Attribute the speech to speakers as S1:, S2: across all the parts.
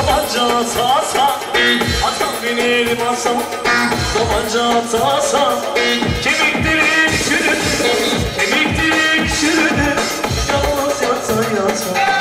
S1: Tabanca atasa atam benim asam. Tabanca atasa kemiklerim çürür, kemiklerim çürür. Yalnız yata yata.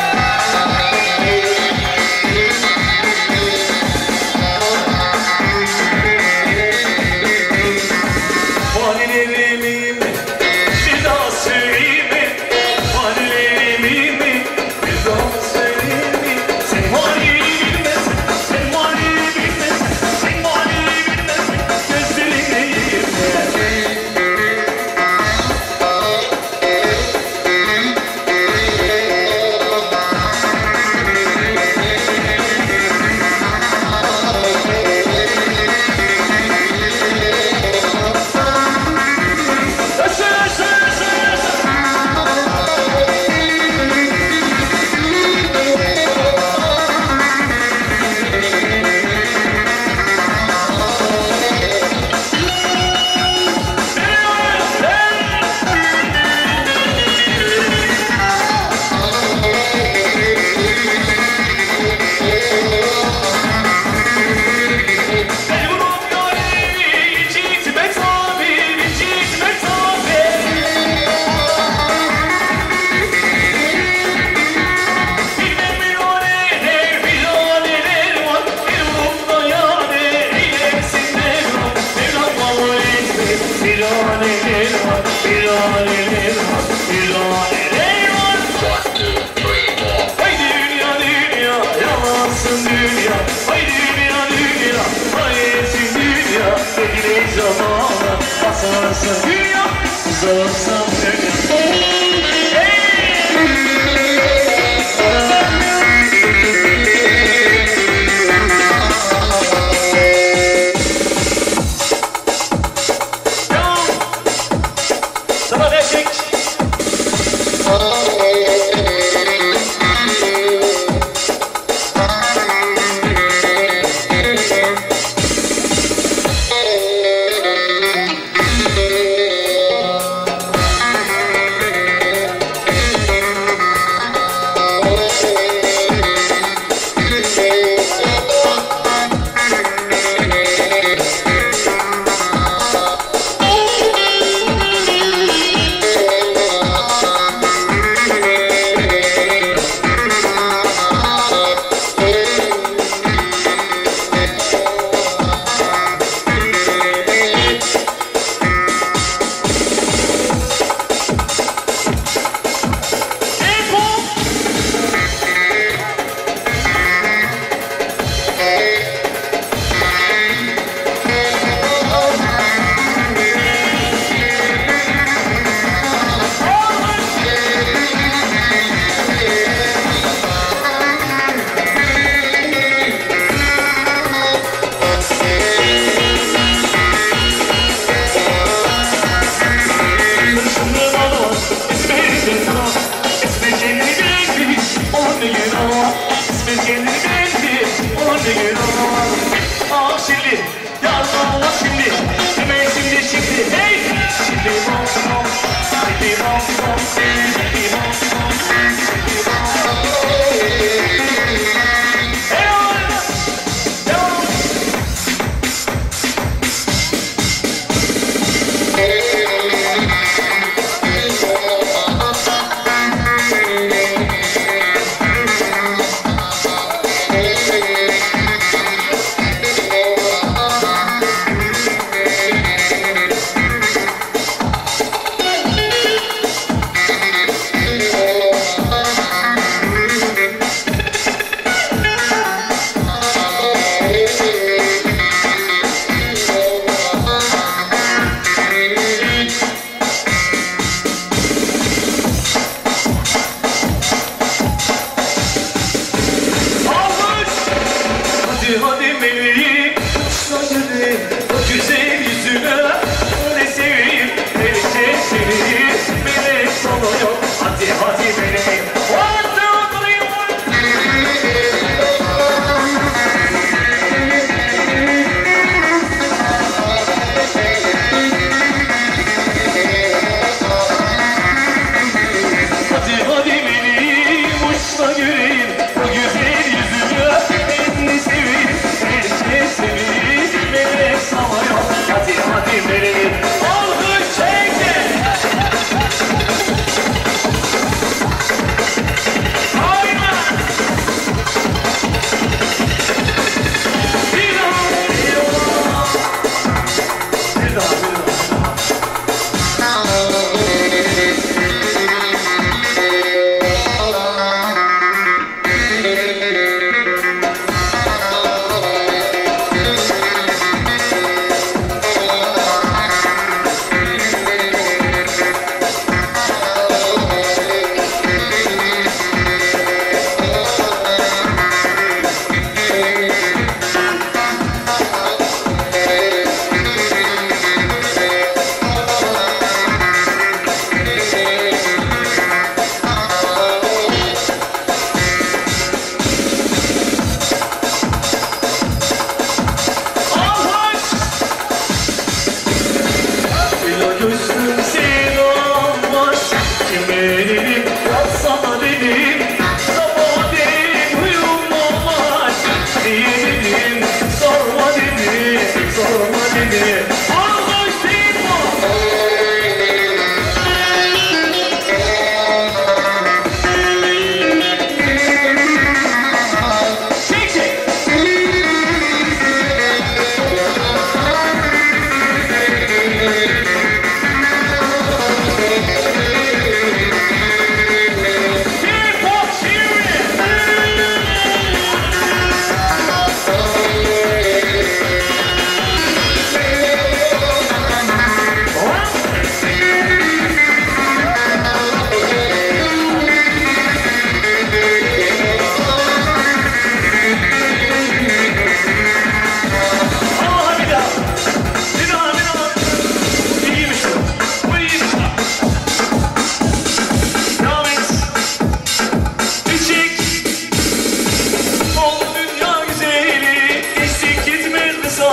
S1: Zamanı dünya, uzaksam dünya. Sana verecek.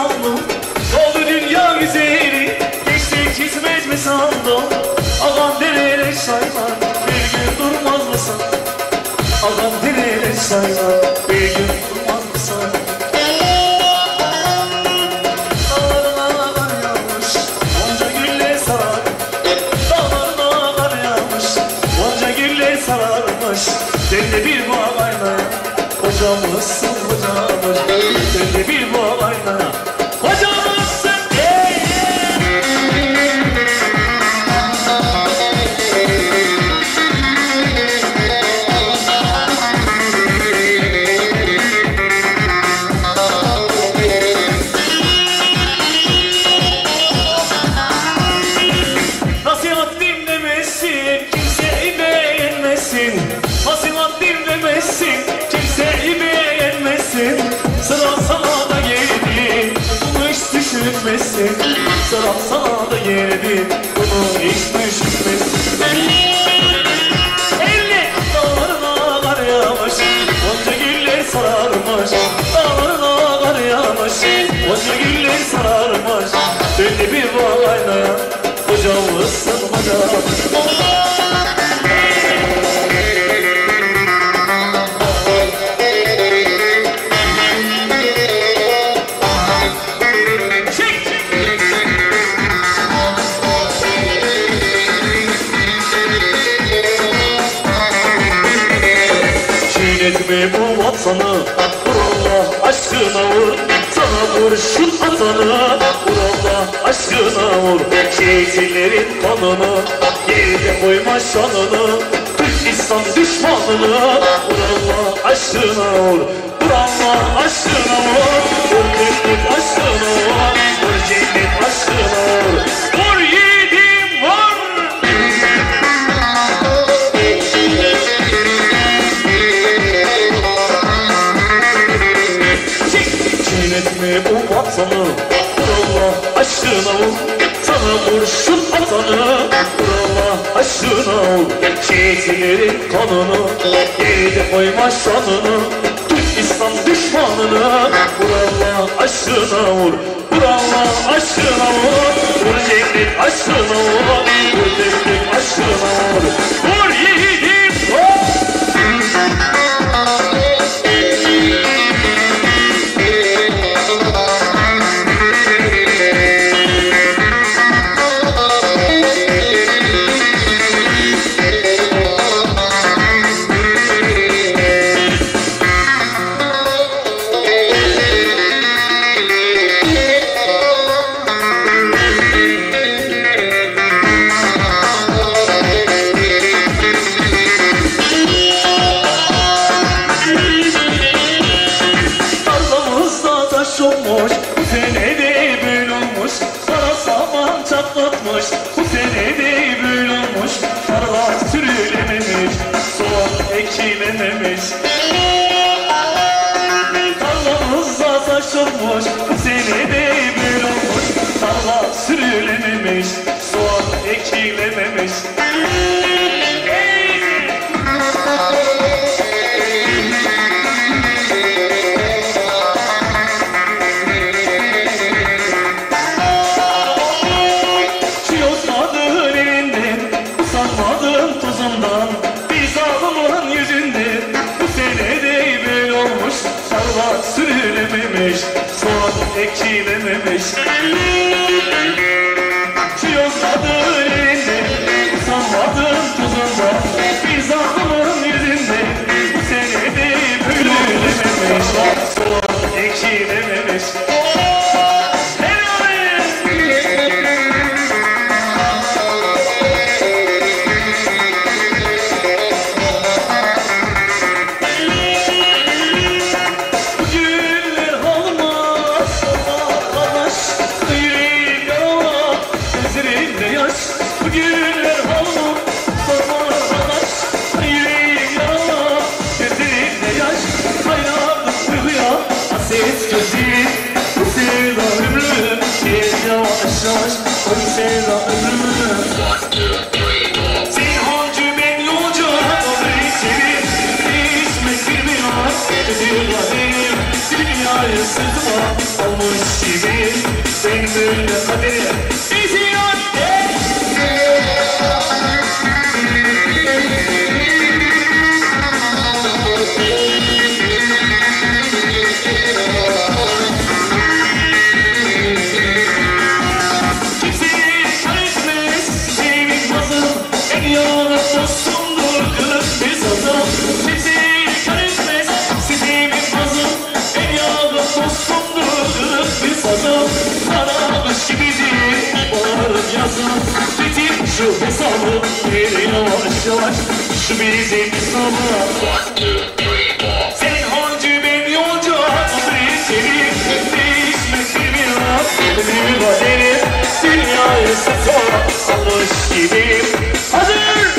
S1: sandım? Oldu dünya güzeli, geçtik hizmet mi sandım? Ağam dereli sayman, bir gün durmaz mısın? Ağam dereli sayman, bir gün durmaz mısın? Dağlarına kar yağmış, onca gülle sarar. Dağlarına kar yağmış, onca gülle sararmış. Sen de bir bağ aynaya, kocamızsın kocamız. Sen de bir bağ aynaya, kocamızsın. Nasihat dinlemesin, kimseyi beğenmesin. Nasihat dinlemesin, kimseyi beğenmesin. Sıra sana da geldi, bunu hiç düşünmesin. Sıra sana da geldi, bunu hiç düşünmesin. Elle dağlarına kar yağmış, onca güller sararmış. Dağlarına kar yağmış, onca güller sararmış. Sen de bir bağ aynaya, kocamızsın kocamız. Çiğnetme bu vatanı, vur Allah aşkına vur. Sana kurşun atanı, vur Allah aşkına vur. Şehitlerin kanını, yerine koyma şanını. Türk İslam düşmanını, vur Allah aşkına vur. Vur Allah aşkına vur. Vur cennet aşkına vur. Vur cennet aşkına vur. Vur yiğidim vur. Çiğnetme bu vatanı, vur Allah aşkına vur. Sana kurşun atanı, vur Allah aşkına vur. Şehitlerin kanını, geride koyma şanını. Türk İslam düşmanını, vur Allah aşkına vur. Vur Allah aşkına vur. Vur cennet aşkına vur. Vur cennet aşkına vur. Vur yiğidim vur. Bu sene de böyle olmuş, kara saman çatlatmış. Bu sene de böyle olmuş, tarla sürülememiş, soğan ekilememiş. Tarlamızda taş olmuş, bu sene de böyle olmuş, tarla sürülememiş, soğan ekilememiş. Sürülememiş, soğan ekilememiş. Çiyozladığın elinde, sanmadığın tuzunda. Bir zamanın yüzünde, bu sene de bölülememiş. Soğan ekilememiş. Sen dünyayı sırtıma almış gibi benim böyle kaderim İsyan kimseyi kaybetmez sevim hazır en yanı dostumdur kılıç bir sazım kimseyi kaybetmez sevim hazır en yanı dostumdur kılıç bir sazım karamış gibidir bağırıp yazın bitir şu hesabı bir yavaş yavaş şu bizim hesabı sen hancı ben yolcu hasret seni değişmek bilmiyor bir kaderim dünyayı satıp almış gibiyim hazır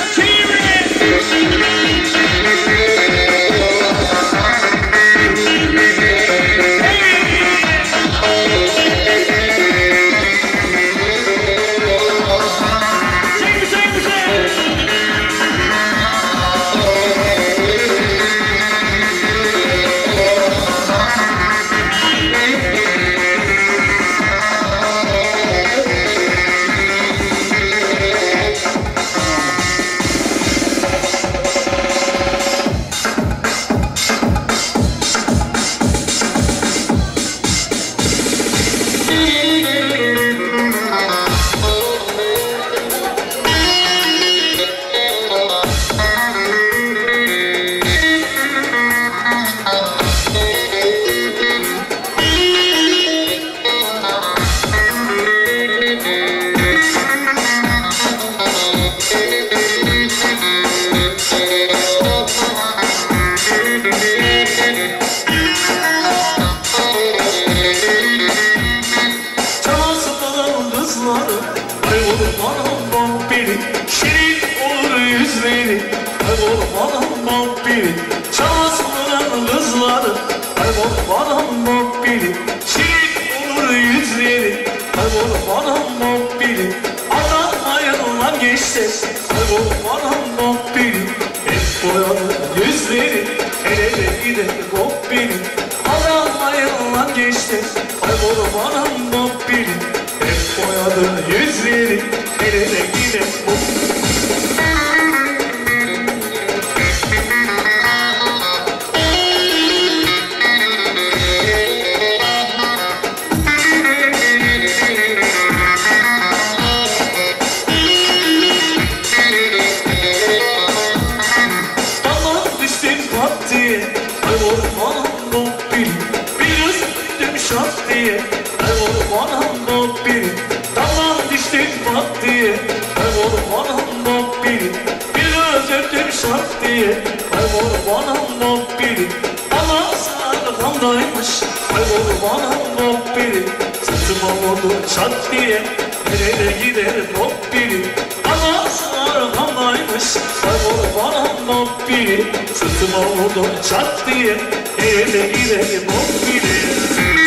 S1: çat diye ele gidelim o bilir.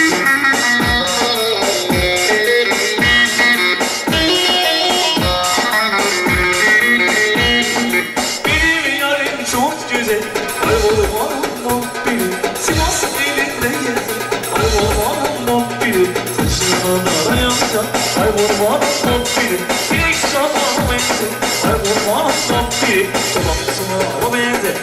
S1: Benim yarim çok güzel, kaybolur bana bilir. Sivas elinde gezer, kaybolur bana bilir. Saçlarına dayanacak, kaybolur bana bilir. Direk şabanı benzer, kaybolur bana bilir. Sabahsına o benzer.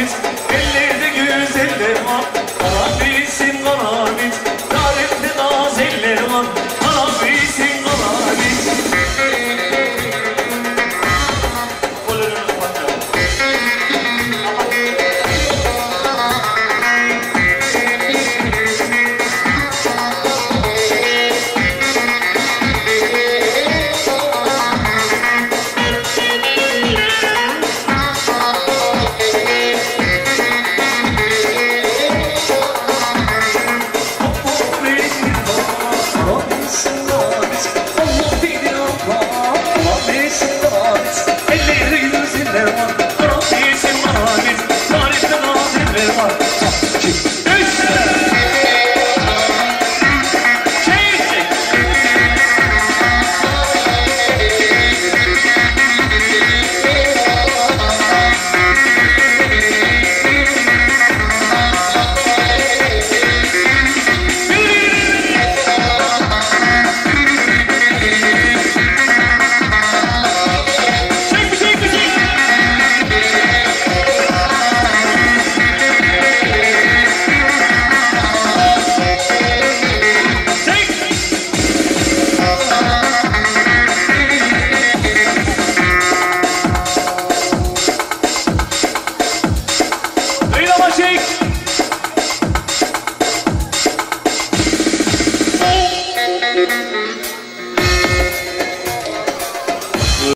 S1: biz. Elleri